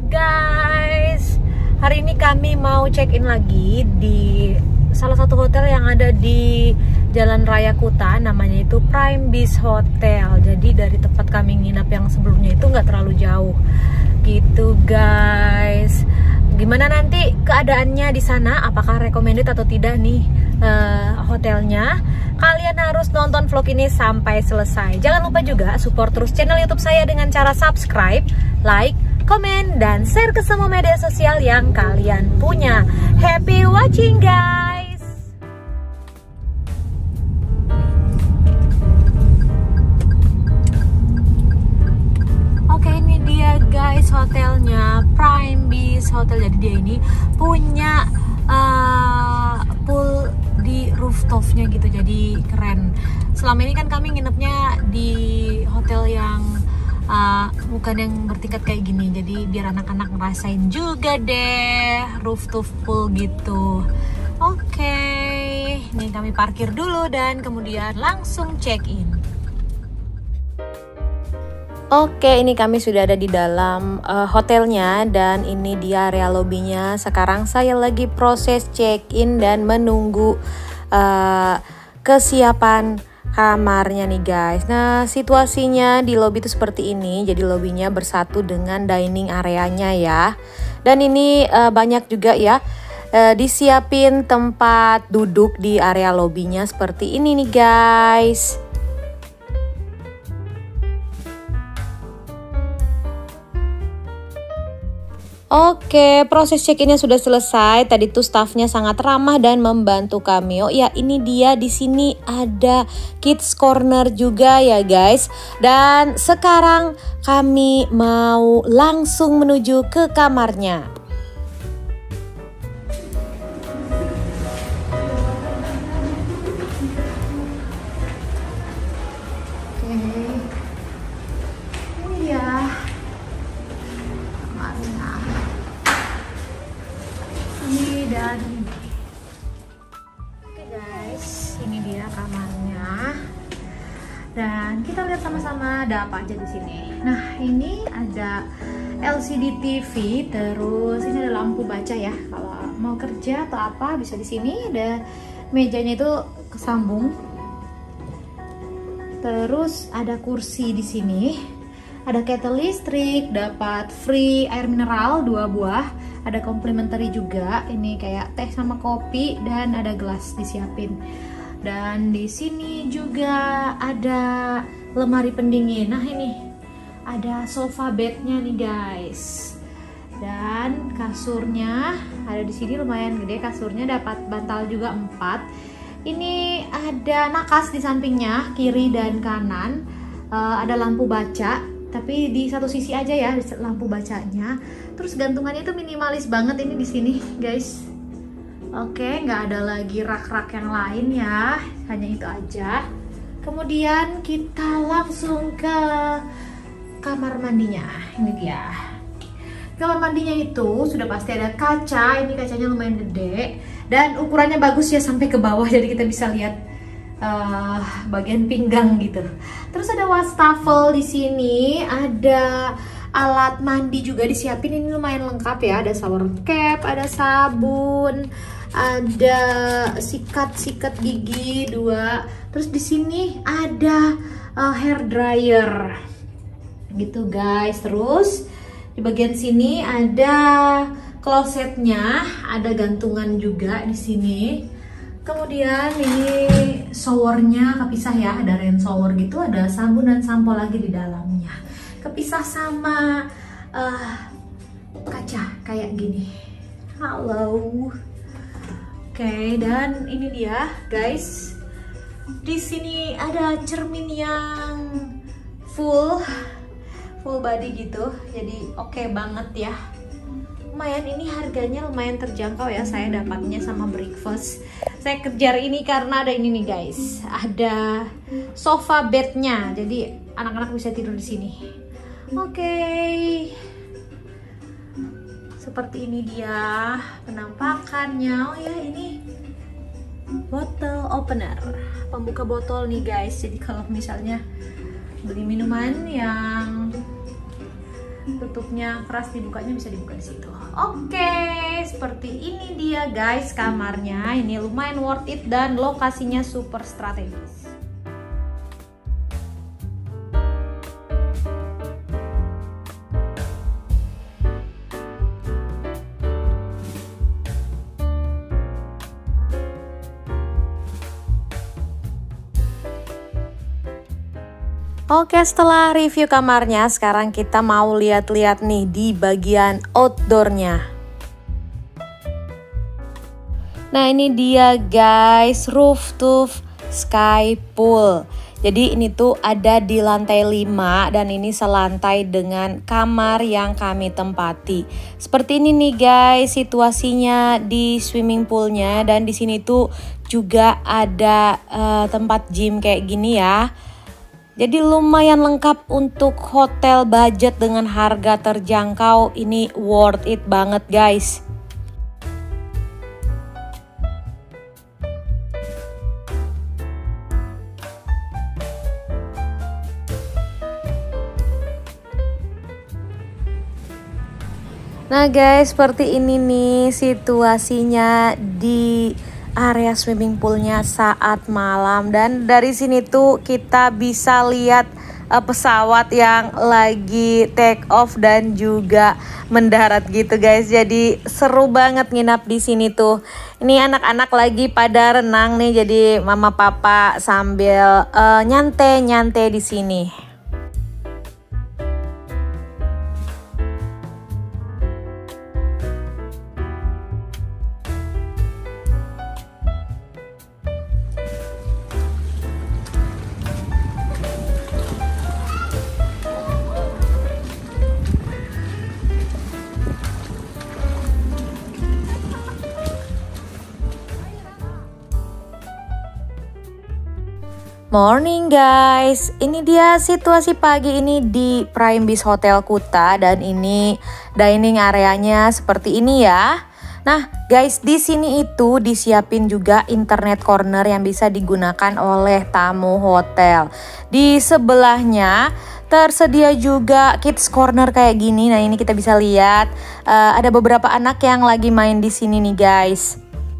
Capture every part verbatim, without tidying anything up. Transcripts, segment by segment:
guys, hari ini kami mau check-in lagi di salah satu hotel yang ada di Jalan Raya Kuta, namanya itu Prime Beach Hotel. Jadi dari tempat kami nginap yang sebelumnya itu nggak terlalu jauh gitu guys. Gimana nanti keadaannya di sana, apakah recommended atau tidak nih uh, hotelnya? Kalian harus nonton vlog ini sampai selesai. Jangan lupa juga support terus channel YouTube saya dengan cara subscribe, like, komen, dan share ke semua media sosial yang kalian punya. Happy watching guys. Oke, ini dia guys hotelnya, Prime Beach Hotel. Jadi dia ini punya uh, pool di rooftopnya gitu, jadi keren. Selama ini kan kami nginepnya di hotel yang uh, bukan yang bertingkat kayak gini, jadi biar anak-anak ngerasain juga deh rooftop pool gitu. Oke, ini kami parkir dulu dan kemudian langsung check in. Oke, ini kami sudah ada di dalam uh, hotelnya dan ini dia area lobbynya. Sekarang saya lagi proses check-in dan menunggu uh, kesiapan kamarnya nih guys. Nah, situasinya di lobby itu seperti ini. Jadi lobbynya bersatu dengan dining areanya ya. Dan ini uh, banyak juga ya uh, disiapin tempat duduk di area lobbynya seperti ini nih guys. Oke, proses check-innya sudah selesai. Tadi tuh staffnya sangat ramah dan membantu kami. Oh ya, ini dia, di sini ada kids corner juga ya guys. Dan sekarang kami mau langsung menuju ke kamarnya. Oke, ini ya kamarnya. Ini dan oke guys, ini dia kamarnya. Dan kita lihat sama-sama ada apa aja di sini. Nah, ini ada L C D T V, terus ini ada lampu baca ya. Kalau mau kerja atau apa bisa di sini. Ada mejanya itu kesambung. Terus ada kursi di sini. Ada kettle listrik, dapat free air mineral dua buah, ada complimentary juga, ini kayak teh sama kopi, dan ada gelas disiapin. Dan di sini juga ada lemari pendingin. Nah, ini ada sofa bednya nih guys. Dan kasurnya ada di sini lumayan gede, kasurnya dapat bantal juga empat. Ini ada nakas di sampingnya, kiri dan kanan. Uh, ada lampu baca, tapi di satu sisi aja ya lampu bacanya. Terus gantungannya itu minimalis banget ini di sini guys. Oke, nggak ada lagi rak-rak yang lain ya, hanya itu aja. Kemudian kita langsung ke kamar mandinya. Ini dia. Kamar mandinya itu sudah pasti ada kaca. Ini kacanya lumayan gede dan ukurannya bagus ya, sampai ke bawah, jadi kita bisa lihat Uh, bagian pinggang gitu. Terus ada wastafel di sini, ada alat mandi juga disiapin. Ini lumayan lengkap ya, ada shower cap, ada sabun, ada sikat-sikat gigi dua. Terus di sini ada uh, hair dryer gitu guys. Terus di bagian sini ada klosetnya, ada gantungan juga di sini. Kemudian ini showernya kepisah ya, ada rain shower gitu, ada sabun dan sampo lagi di dalamnya. Kepisah sama uh, kaca kayak gini. Halo. Oke, dan ini dia guys. Di sini ada cermin yang full full body gitu, jadi oke okay banget ya. Lumayan, ini harganya lumayan terjangkau ya, saya dapatnya sama breakfast. Saya kejar ini karena ada ini nih guys, ada sofa bednya, jadi anak-anak bisa tidur di sini. Oke, okay. Seperti ini dia penampakannya. Oh ya, ini bottle opener, pembuka botol nih guys. Jadi kalau misalnya beli minuman yang tutupnya keras, dibukanya bisa dibuka di situ. Oke, seperti ini dia guys kamarnya. Ini lumayan worth it dan lokasinya super strategis. Oke, setelah review kamarnya, sekarang kita mau lihat-lihat nih di bagian outdoornya. Nah, ini dia guys, rooftop sky pool. Jadi ini tuh ada di lantai lima dan ini selantai dengan kamar yang kami tempati. Seperti ini nih guys situasinya di swimming poolnya, dan di sini tuh juga ada uh, tempat gym kayak gini ya. Jadi lumayan lengkap untuk hotel budget dengan harga terjangkau. Ini worth it banget guys. Nah guys, seperti ini nih situasinya di area swimming poolnya saat malam, dan dari sini tuh kita bisa lihat uh, pesawat yang lagi take off dan juga mendarat gitu guys. Jadi seru banget nginap di sini tuh. Ini anak-anak lagi pada renang nih, jadi mama papa sambil uh, nyantai-nyantai di sini. Morning guys, ini dia situasi pagi ini di Prime Beach Hotel Kuta, dan ini dining areanya seperti ini ya. Nah guys, di sini itu disiapin juga internet corner yang bisa digunakan oleh tamu hotel. Di sebelahnya tersedia juga kids corner kayak gini. Nah ini kita bisa lihat uh, ada beberapa anak yang lagi main di sini nih guys.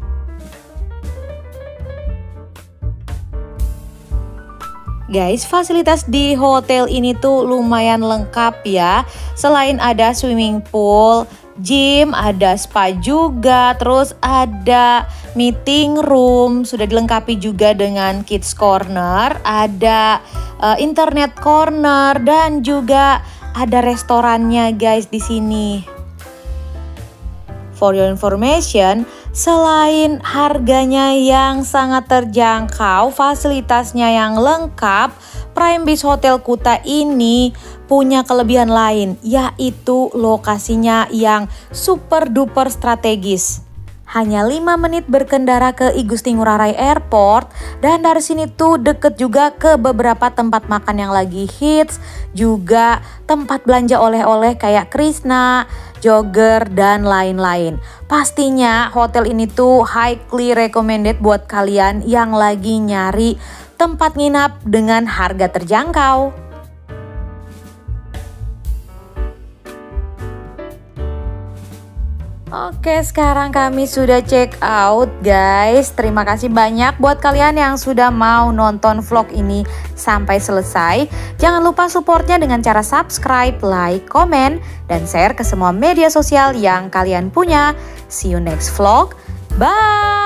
Guys, fasilitas di hotel ini tuh lumayan lengkap ya. Selain ada swimming pool, gym, ada spa juga, terus ada meeting room, sudah dilengkapi juga dengan kids corner, ada uh, internet corner, dan juga ada restorannya guys di sini. For your information, selain harganya yang sangat terjangkau, fasilitasnya yang lengkap, Prime Beach Hotel Kuta ini punya kelebihan lain, yaitu lokasinya yang super duper strategis. Hanya lima menit berkendara ke I Gusti Ngurah Rai Airport, dan dari sini tuh deket juga ke beberapa tempat makan yang lagi hits, juga tempat belanja oleh-oleh kayak Krishna, Jogger, dan lain-lain. Pastinya hotel ini tuh highly recommended buat kalian yang lagi nyari tempat nginap dengan harga terjangkau. Oke, sekarang kami sudah check out guys. Terima kasih banyak buat kalian yang sudah mau nonton vlog ini sampai selesai. Jangan lupa supportnya dengan cara subscribe, like, komen, dan share ke semua media sosial yang kalian punya. See you next vlog. Bye!